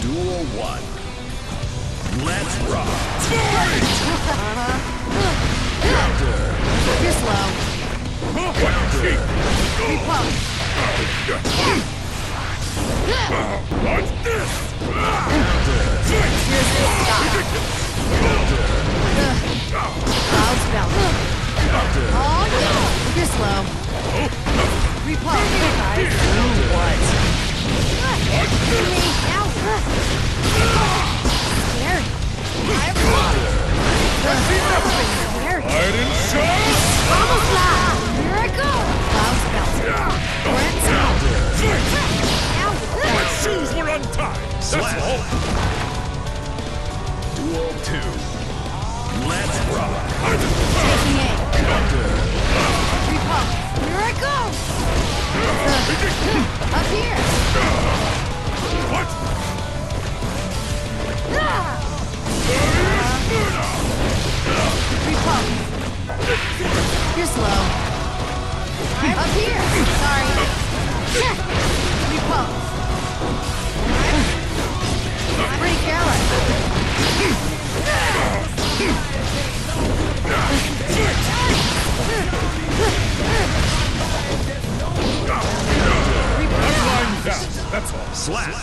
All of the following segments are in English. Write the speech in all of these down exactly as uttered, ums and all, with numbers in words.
Duel one. Let's rock. Counter. You're slow. Counter. Repulse. What's this? Counter. Here's the stop. Counter. Cloud spell. Counter. Oh, no. You're slow. Repulse. What? Me. Now. Scared. I'm scared. I didn't show. Almost loud. Here I go. Cloud spell. Brent's Counter. My shoes were untied! That's all! Duel two. Let's rock. taking aim. Counter. Repulse. Here I go. Uh, up here. What? Repulse. You're slow. Up here. Sorry. Repulse. Pretty careless. I'm lying down, that's all. Slap.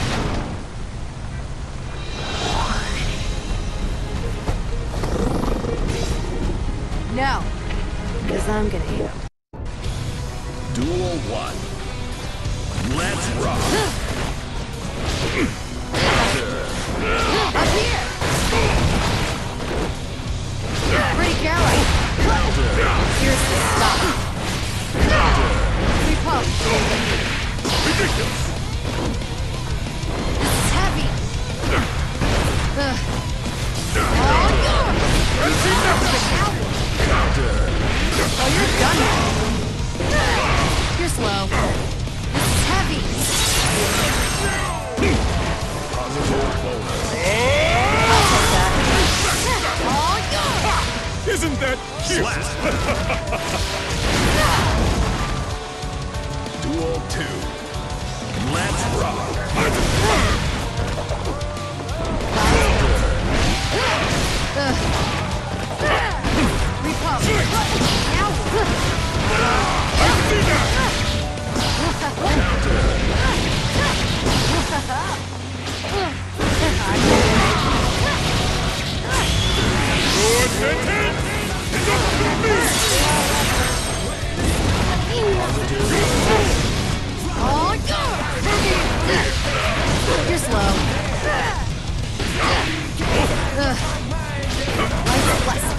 No. Because I'm gonna hit him. Duel one. Let's rock. Up here. Pretty careless. Here's the stop. Repulse. Ridiculous! This is heavy. Ugh. Oh, no. Oh, you're done now. You're slow. This is heavy. Possible bonus. I'll take that. Oh, no. Isn't that cute? Slap. Duel two. Let's rock. Ugh. Repulse. Now. I see that! Your sentence is up to me! Oh, God! You're slow. Ugh. Life lesson.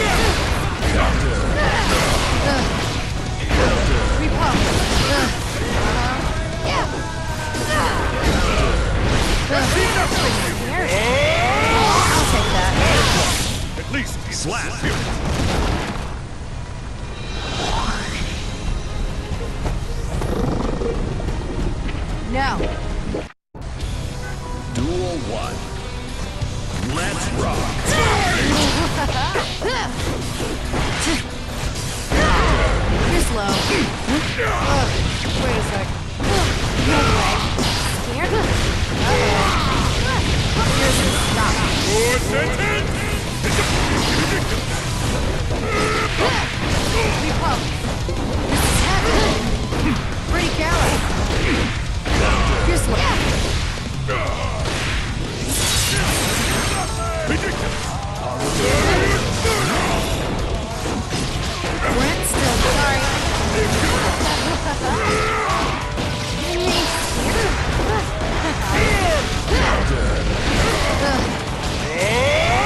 Ugh. Repulse. Ugh. Yeah. Ugh. Scary. I'll take that. At least he's Slap. No. Duel one. Let's rock. You're slow. Ugh. Wait a sec. No way. Scared? Uh-oh. Here's the stop. your sentence is up to Repulse. This is heavy. Pretty careless. You're slow. ridiculous! Brent still sorry. Ugh.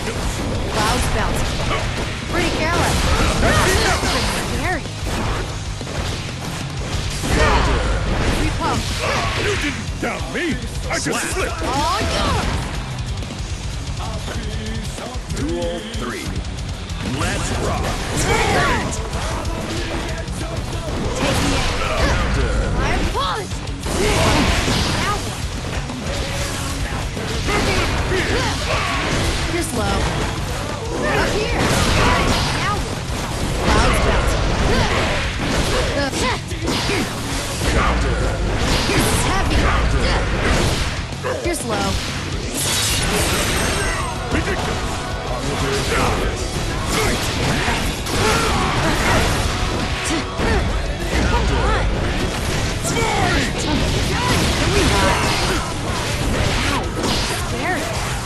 Clouds bouncing. Pretty careless. Scary. Repump. You didn't doubt me! I just slipped! All yours. Duel three. Let's rock. Taking it. My apologies. Now what? You're slow. Up here. Now what? Clouds bouncing. This is heavy. You're slow. Ridiculous! Come on. Ow, scary.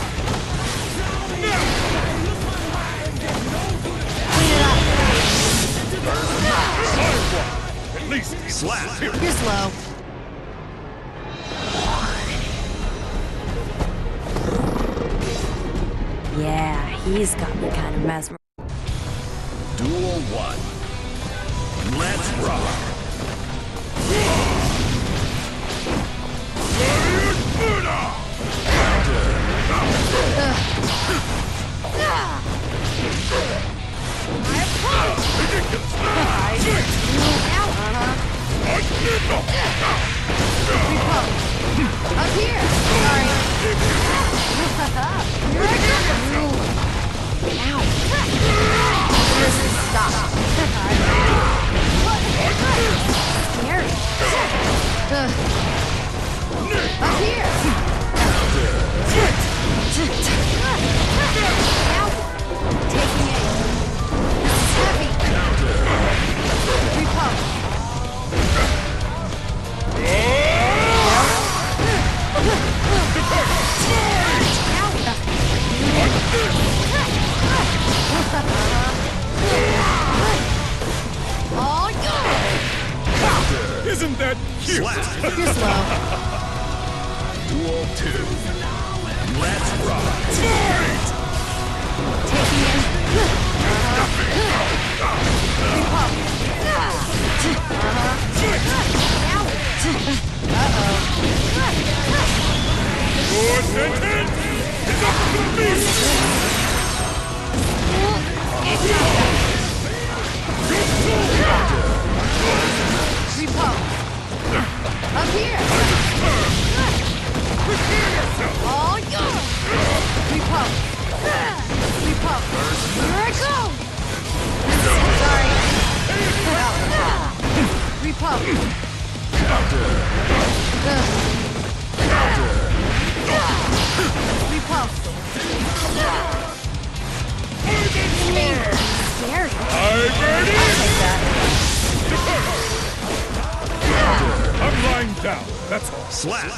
Clean it up. At least he's Slap. here. You're slow. Yeah, he's got me kind of mesmerized. Duel one. Let's rock. My apologies. Out. Repose. Up here. Sorry. Here I go. Ow. Seriously, stop. Scary. Ugh. Up here. Ow. Taking it. This is heavy. Repose. All yours. Isn't that cute? Slap. You're slow. Duel two. Let's rock. Taking it. Repump. Uh-oh. Your sentence is up to me! Repump. Up here. All yours. Repump. Repump. Here I go. Sorry. Repump. Repump. Scary. I'm ready! I'll take that. I'm lying down, that's all. Slap.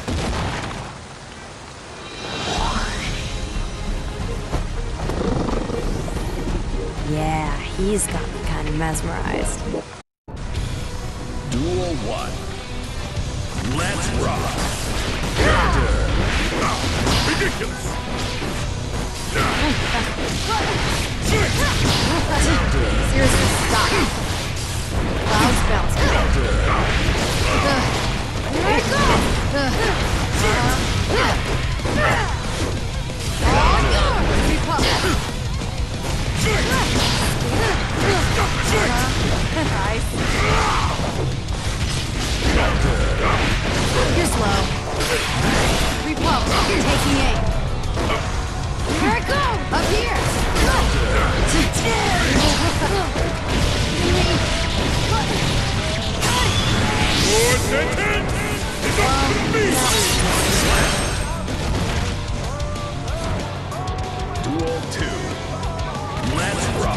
Yeah, he's got me kind of mesmerized. Duel one. Let's rock. Ridiculous! Seriously, stop. Clouds bouncing. Here I go. All yours. Repump. Nice. You're slow. Repump. Taking aim. Here I go. Up here. Your sentence is up to me! Duel two. Let's rock.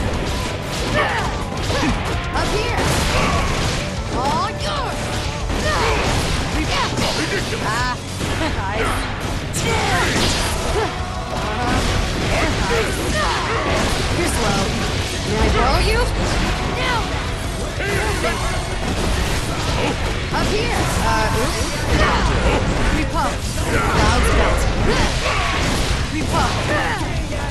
Up here. All yours. Ridiculous! Ah, nice. You're slow. May I borrow you? No. Up here. Uh, oops. Repump. Clouds bouncing. Repump.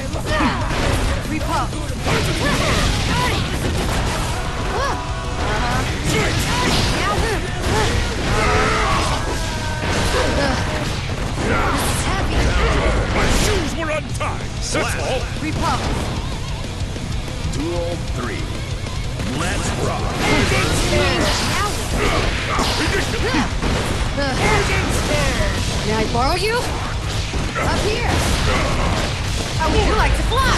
My shoes were untied. That's all. Repulse. Duel three. Let's rock. May I borrow you? Up here. Oh, you like to fly.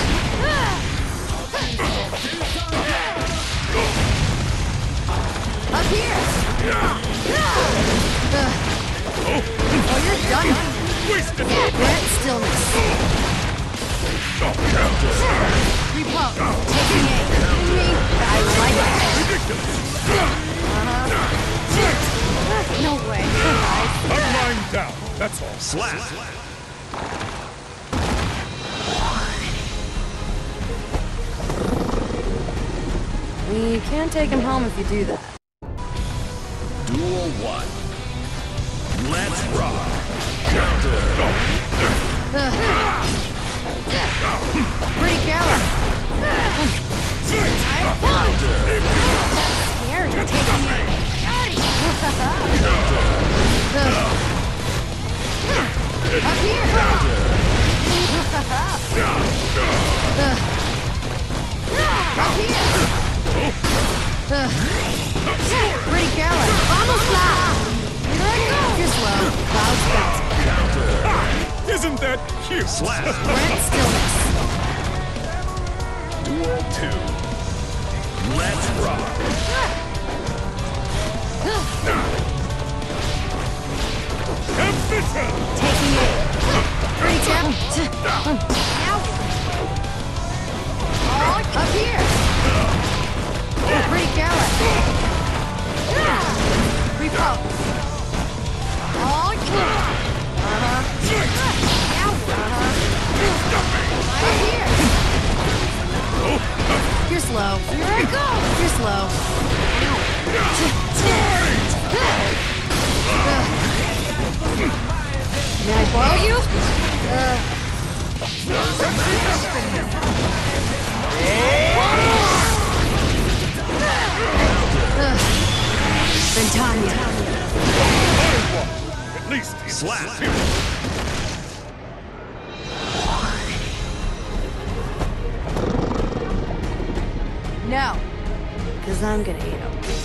Up here. Oh, you're done. Wasted. Grant stillness. Repulse. Taking aim. Me. I like it. Uh-huh. No way. I'm lying down. That's all. Slap. You can't take him home if you do that. Duel one. Let's rock. Counter. Pretty careless. Counter. Scary. Taking aim. Up here. Up here. Pretty careless. Almost flat. Here I go. You're slow. Clouds bounce. Isn't that cute? Slap. Grant stillness. Duel two. Let's rock. Ambition. Taking aim. Pretty tap. Now. Oh, up here. Pretty careless. Repulse. Oh, uh-huh. Now. Uh-huh. Up here. You're slow. Here I go. You're slow. May I borrow you? Uh. Ventania. At least he's Slap. serious. No. Because I'm gonna eat him.